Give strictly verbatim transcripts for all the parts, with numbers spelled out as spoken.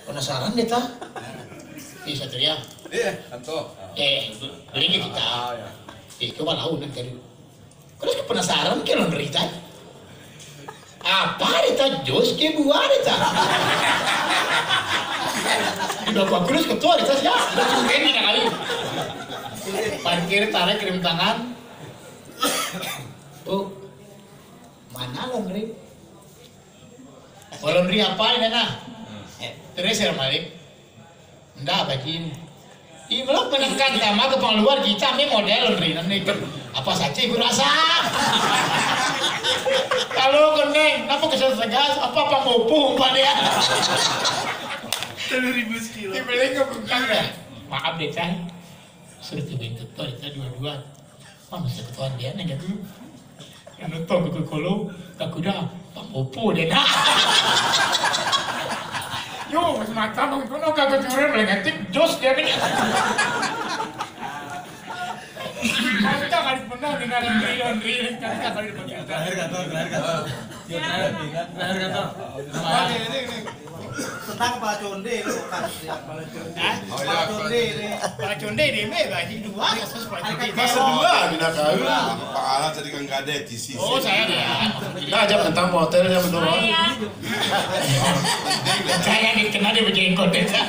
Penasaran deh ta? Ih Satria. Iya, Anto. Eh, beli kita. Eh, coba lau nanti dulu. Terus penasaran ke laundry ta? Apa dita jos ke buah dita? Udah gua kurus ketua dita ya. Udah cungken nih kali. Parkir tarik kirim tangan. Tuh. Mana laundry? Laundry apa ini nah? Terus ya Malik. Nggak bajin. Ih belum menekan sama ke luar kita ini model laundry nanti apa saja ibu rasa. Kalau keneng, kenapa kesel tegas? Apa apa ngopung pak dia? Terlalu ribu kilo. Dibeli ke bengkang ya. Maaf deh cah. Suruh cobain ketua kita dua-dua. Mana sih ketuaan dia nih gitu? Yang nonton ke kolo, tak kuda, pak ngopo deh nah. Yo, mas mata bang, kau nak kecurangan melengatik jos dia nih. Kita kali pernah dengan laundry ini kan kali pernah. Terakhir kata, terakhir kata. Terakhir terakhir kata. Ini ini tentang Pak Conde bukan siapa Pak Conde. Pak Conde ini. Pak Conde ini meh bagi dua kasus Pak Conde. Masa dua bina kau. Pak Ala jadi kan gak ada di sisi. Oh saya dia. Kita ajak tentang hotelnya menurut. Saya dikenal di bejenggot desa.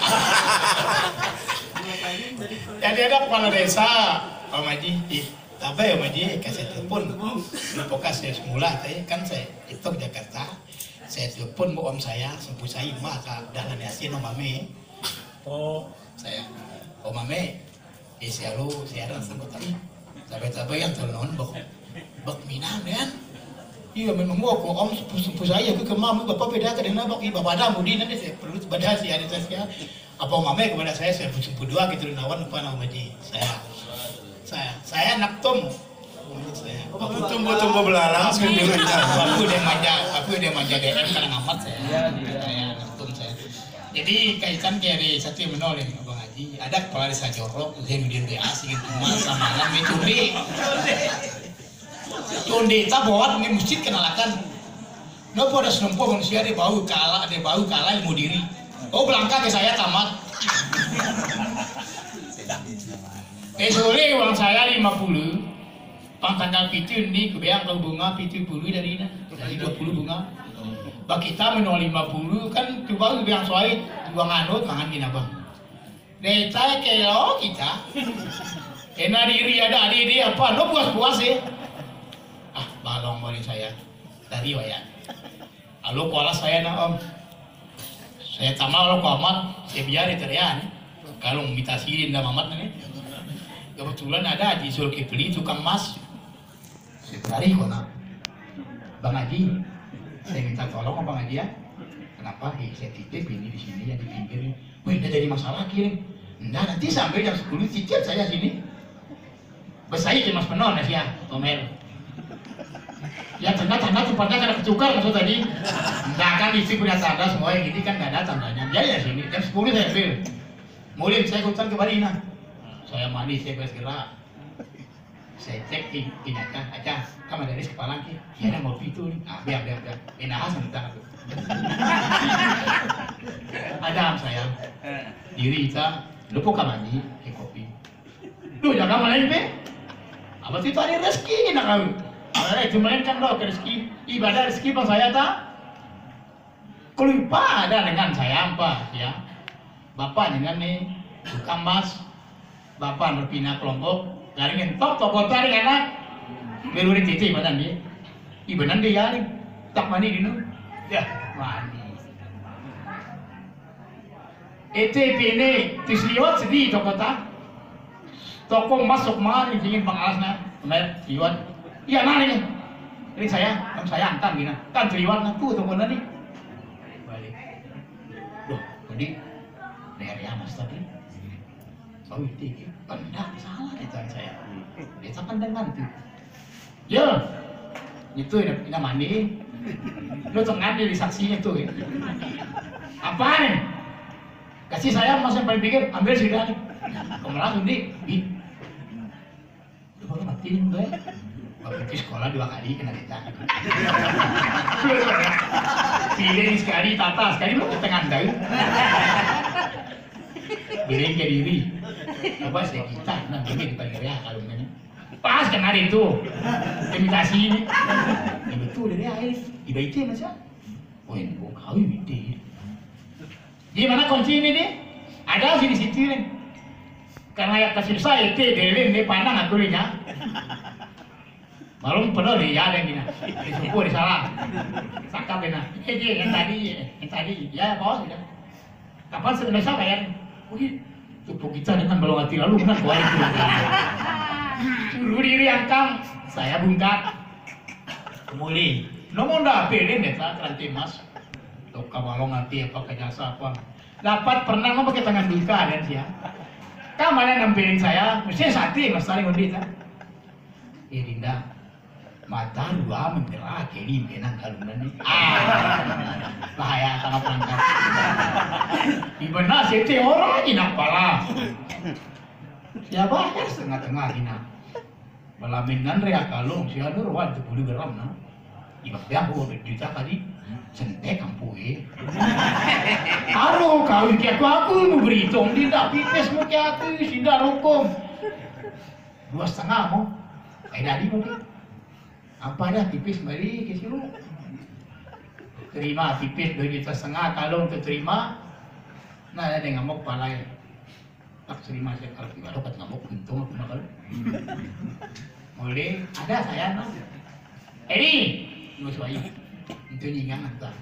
Jadi ada kepala desa. Om Haji, apa ya Om Haji, kasih telepon, pokoknya saya semula, tadi kan saya itu ke Jakarta, saya telepon bu om saya, sepupu saya mah ke dalam yasin om Mame, oh saya, om Mame, di siaru siaran sama tadi, sampai-sampai yang ternon bok, bok minam kan, iya memang mau aku om sepupu saya ke kemam, bapak beda ke dengan bok, bapak ada mudi nanti saya perlu badan sih ada saya, apa om Mame kepada saya saya sepupu dua gitu nawan apa om Haji, saya saya saya anak tom saya aku tumbuh-tumbuh belarang sih di manja aku udah manja aku udah manja D M karena ngamat saya saya anak tom saya jadi kaitan dari satu yang menolak nih Abang Haji ada kepala desa jorok saya kemudian dia asing itu mas sama nama Conde Conde tak bawa nih masjid kenalakan nopo ada senompo manusia dia bau kalah dia bau kalah ilmu diri oh belangka ke saya tamat Eh sore uang saya lima puluh, pang tanggal pitu ini kebayang kalau bunga pitu puluh dari ini, dari dua puluh bunga. Bak kita menol lima puluh kan coba kebayang soal uang anut mangan gini abang. Deta kelo kita, enak diri ada adik dia apa, no puas puas sih. Ah balong balik saya dari wayang. Halo kuala saya nak om, saya tamal lo kuamat, saya biar itu ya nih. Kalau minta sirin dah mamat nih. Kebetulan ada di Zulkifli tukang mas sekali kok nak Bang Haji saya minta tolong Bang Haji ya kenapa eh, saya titip ini di sini yang di pinggir wih udah jadi masalah kirim nah nanti sampai jam sepuluh tiket saya sini bersaing ke mas penon ya Tomel ya tanda-tanda tempatnya karena ketukar maksud tadi enggak kan isi punya tanda semua yang ini kan nggak ada tandanya jadi ya sini jam sepuluh saya ambil mulai saya ikutan ke Barina saya mandi, saya beres gerak saya cek di pinjakan aja kamu dari kepala ki ya ada ngopi itu nih ah biar biar biar enak sebentar tuh ada saya diri kita lupa kamani ke kopi lu jangan main pe apa sih tadi rezeki nak kau ada itu main kan lo rezeki ibadah rezeki bang saya tak kelupa ada dengan saya apa ya bapak dengan nih tukang mas bapak berpindah kelompok, garing entok toko tarik anak, beluri titik badan dia, ibanan dia garing, tak mani dinu, ya mani. E T P ini tisliwat sedih toko tak, toko masuk mari ingin pengalasnya, kemudian liwat, iya nani, ini saya, kamu saya antam gina, kan liwat aku toko nani, balik, loh, jadi dari amas tadi. Oh itu, pendak salah kita saya. Kita pandang nanti. Ya, itu ini mandi. Lu tengah di saksinya tuh. Ya. Apa nih? Kasih saya mas yang paling pikir ambil sudah nih. Kamu langsung di, di. Lu baru matiin gue. Waktu sekolah dua kali kena ditanya. Pilih sekali tata sekali belum ketengah dah. Bilang ke diri. Coba saya kita nah ini di Pangeria kalau ini. Pas kan ada itu. Imitasi ini. Ini betul dari air. Dibaca macam. Oh ini kau kawin ini. Gimana kunci ini nih? Ada sih di situ nih. Karena ya kasih saya itu dari ini pandang aku nih ya. Malum penuh nih ya ada yang gini. Di suku di salah. Sakap benar. Eh yang tadi yang tadi ya bos ya. Kapan sebenarnya bayar? Wih, cukup kita dengan balong hati lalu kan kuat itu. Suruh diri angkang, saya bungkat. Kemuli, nomor dah pilih nih saat nanti mas. Toka balong hati apa kejasa apa. Dapat pernah mau pakai tangan duka dan siapa? Kamalan nampilin saya, mesti sati mas saling undi tak? Ya Dinda, mata dua mengerah kini benang kalungan ini. Ah, bahaya sangat perangkat. Ibana sete orang ini pala. Siapa ya setengah-tengah ini. Balaminan rea kalung siapa ruan tu bulu geram na. Ibak dia aku berjuta tadi. Sentek kampu eh. Halo kau iki aku aku mau berhitung tidak pipes mau ke aku sudah rokok. Dua setengah mau. Kayak tadi mungkin. Apa dah pipis balik ke situ. Terima pipis dua juta setengah kalau untuk terima. Nah ada yang ngamuk palai. Tak terima saya kalau tidak dapat ngamuk untung aku nakal. Boleh ada saya nak. Edi, mau suai. Itu nyingan entah.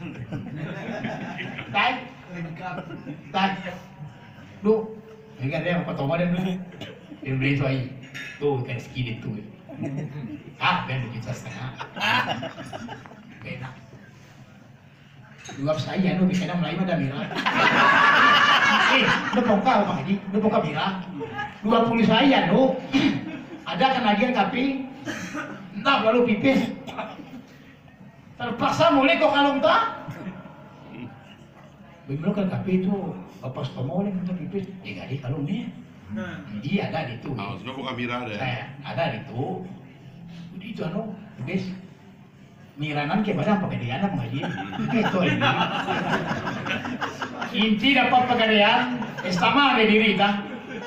Tai, tai. Lu, ingat dia apa toma dia dulu. Dia beli suai. Tuh kan skill itu. Ah, ben kita setengah. Enak. Dua saya nu bikin Melayu ada mira. Eh, lu poka Bang Haji, lu poka mira. dua puluh saya nu. Ada kenagian kapi. Entah lalu pipis. Terpaksa mulai kok kalau entah. Begitu kan kapi itu apa stomo oleh untuk pipis. Eh gadi kalau ni. Dia ada di itu. Ah, sudah buka mira deh. Saya ada di itu. Di itu anu, guys. Miranan ke mana pegadaian apa ngaji? Itu ini. Inti dapat pegadaian, estama ada diri ta.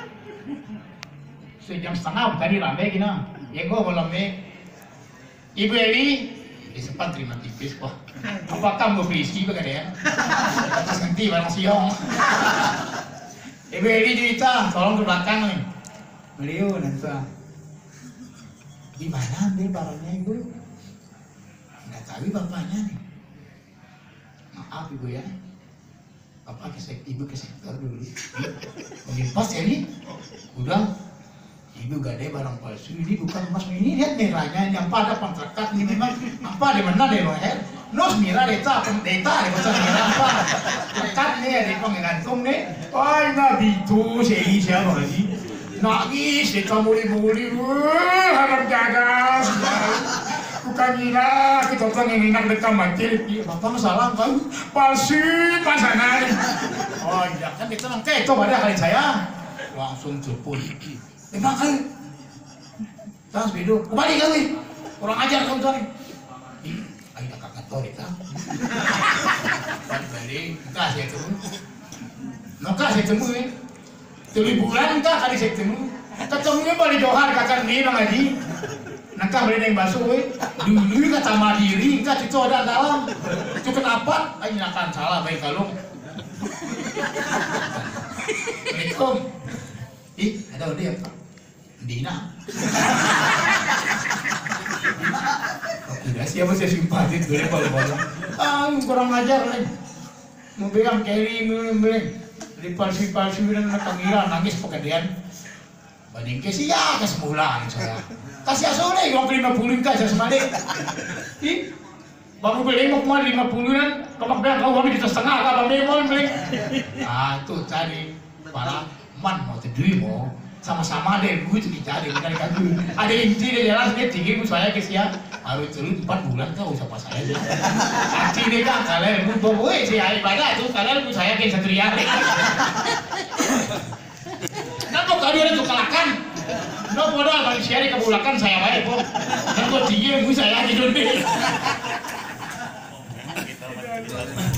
Sejam setengah tadi ramai kina. Yang gua belum ni. Ibu Eli, sempat terima tipis kok. Apakah mau berisi pegadaian? Atas nanti barang siong. Ibu Eli cerita, tolong ke belakang nih. Beliau nanti. Di mana ambil barangnya ibu? Nggak tahu bapaknya nih. Maaf ibu ya. Bapak ke sektor, ibu ke sektor dulu. Mungkin pas ya nih. Udah. Ibu gak ada barang palsu. Ini bukan emas ini. Lihat merahnya yang pada pangkakat ini memang apa di mana deh leher. Nos mira deta deta di pasar merah apa. Lekat nih di penggantung nih. Ay nabi itu sih siapa lagi? Nangis deta muli-muli. Wah harap jaga. Bukan gila, kita orang yang enak dekat macil. Bapak masalah kan palsu pasangan. Oh iya kan kita nang keto pada kali saya langsung jemput. Memang kan, tas bedo, kembali kali, kurang ajar kamu tuh nih. Ih, ayo kakak kantor kita. Balik, entah saya temu. Nokah saya temu nih. Tujuh bulan entah kali saya temu. Ketemunya balik dohar kakak nih bang Haji. Nangka beli yang basuh, dulu kata Madiri, kata itu ada dalam. Itu kenapa? Ayo nakan salah baik kalung. Assalamualaikum. Ih, ada udah apa? Dina. Udah siapa saya simpati boleh kalau ah kurang ajar nih. Mau bilang carry bilang di palsu-palsu dan panggil nangis pegadaian. Banding ke sih ya ke semula saya. Kasih asore yang lima puluh kasih semalik. Ih, baru beli mau kemana lima puluh kan? Kamu bilang kau habis juta setengah apa beli beli? Ah tuh tadi para man mau tidur mau. Sama-sama deh, gue itu dicari, mencari kaki. Ada inti deh jelas dia tinggi gue saya ke siang harus terus empat bulan kau usah pas saya deh. Kaki deh kan kalian gue bawa si air pada tuh kalian gue saya ke satria. Kenapa kalian itu kelakan? No bodoh kalau siari kebulakan saya baik kok. Dan gue tinggi gue saya di dunia.